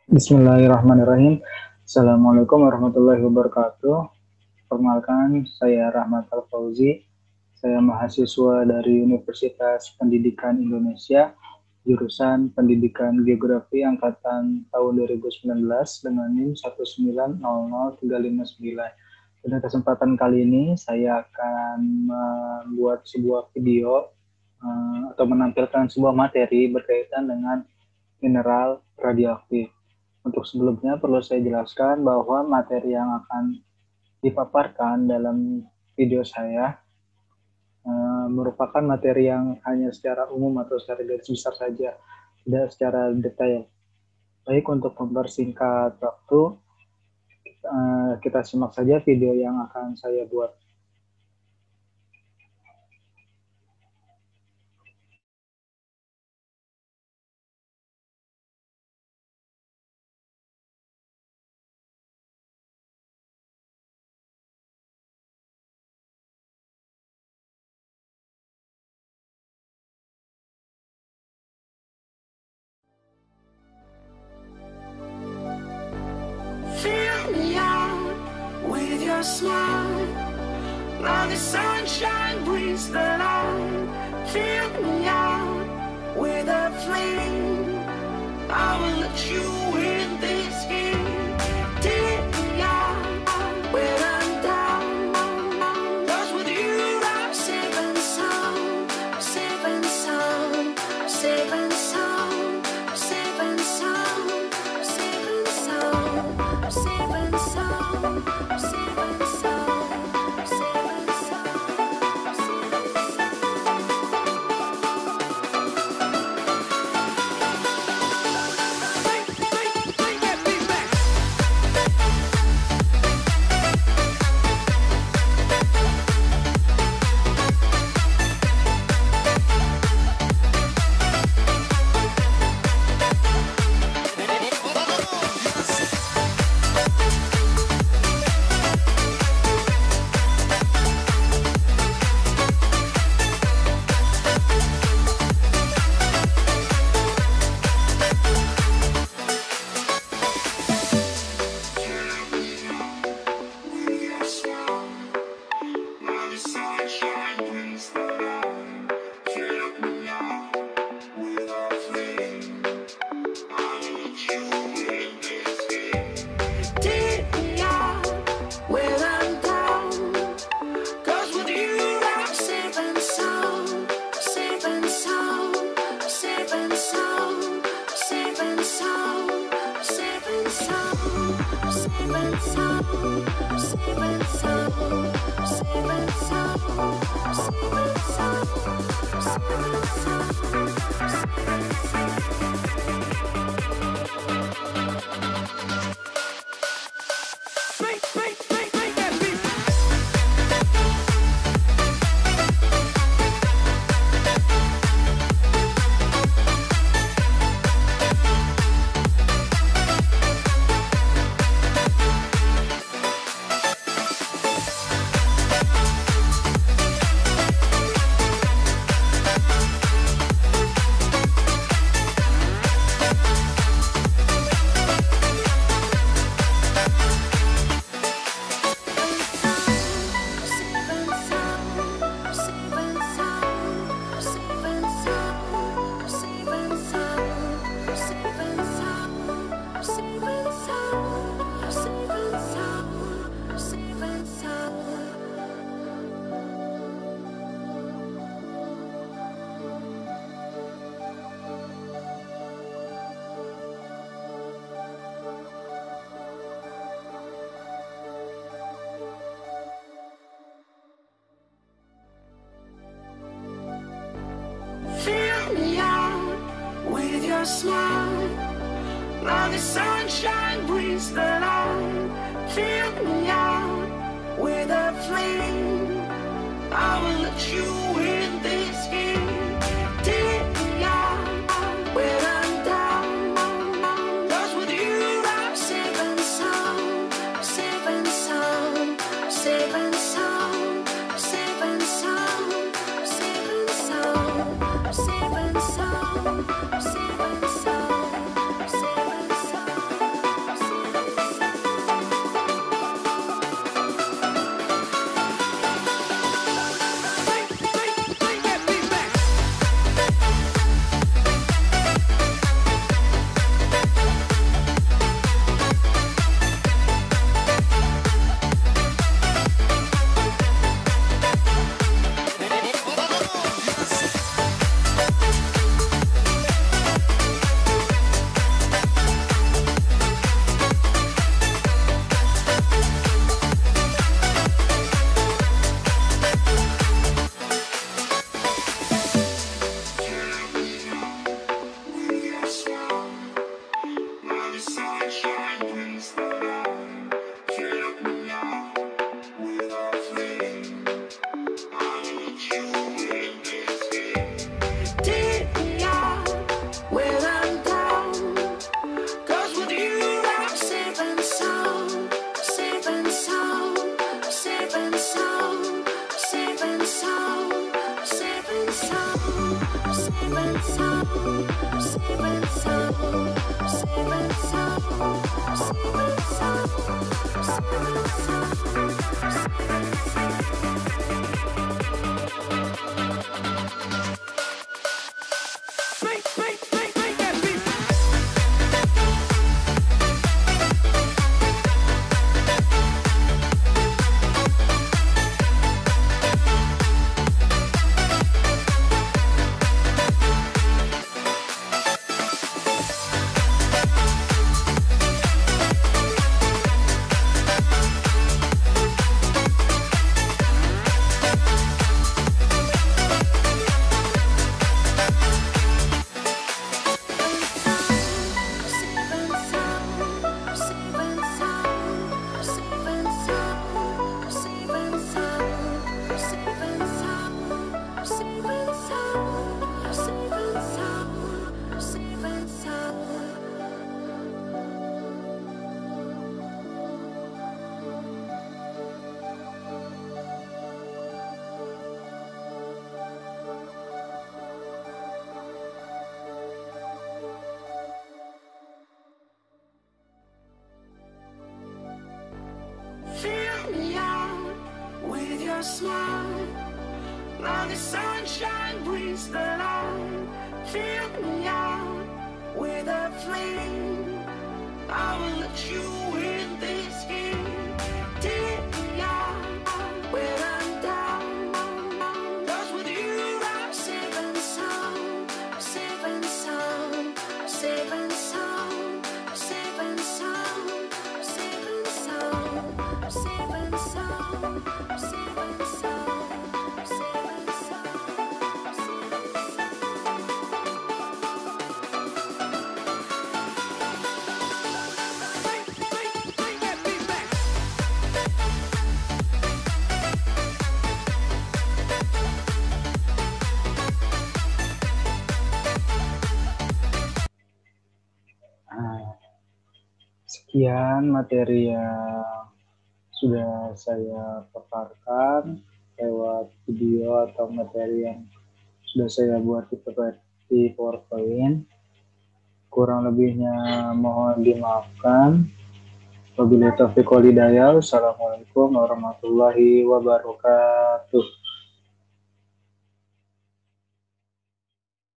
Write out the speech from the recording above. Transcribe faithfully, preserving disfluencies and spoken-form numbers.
Bismillahirrahmanirrahim. Assalamualaikum warahmatullahi wabarakatuh. Perkenalkan, saya Rahmat Al-Fauzi. Saya mahasiswa dari Universitas Pendidikan Indonesia, jurusan Pendidikan Geografi angkatan tahun dua ribu sembilan belas dengan NIM satu sembilan nol nol tiga lima sembilan. Pada kesempatan kali ini, saya akan membuat sebuah video uh, atau menampilkan sebuah materi berkaitan dengan mineral radioaktif. Untuk sebelumnya perlu saya jelaskan bahwa materi yang akan dipaparkan dalam video saya uh, merupakan materi yang hanya secara umum atau secara garis besar saja, tidak secara detail. Baik, untuk mempersingkat waktu, uh, kita simak saja video yang akan saya buat. Fill me out with your smile. Now the sunshine brings the light. Fill me out with a flame. I will let you in this game. Take me out when I'm down. 'Cause with you I'm safe and sound. Safe and sound. Safe and sound. Safe and sound. Safe and sound. Safe and sound, safe and sound, safe and sound, safe and Fill me out with your smile. Now the sunshine brings the light. Fill me out with a flame. I will let you in this game. Take me out when I'm down. 'Cause with you I'm safe and sound. Safe and sound. Safe and sound. Safe and sound. Safe and sound. Safe and sound, safe and sound, safe and sound. Fill me out with your smile. Now the sunshine brings the light. Fill me out with a flame. I will let you in this game. Take me out when I'm down. 'Cause with you I'm safe and sound. Safe and sound. Safe and sound. Safe and sound. Safe and sound. Safe and sound. Safe and sound. Safe and Nah, sekian materi yang sudah saya paparkan lewat video atau materi yang sudah saya buat di PowerPoint. Kurang lebihnya mohon dimaafkan. Wabillahi taufiq wal hidayah. Wassalamualaikum warahmatullahi wabarakatuh.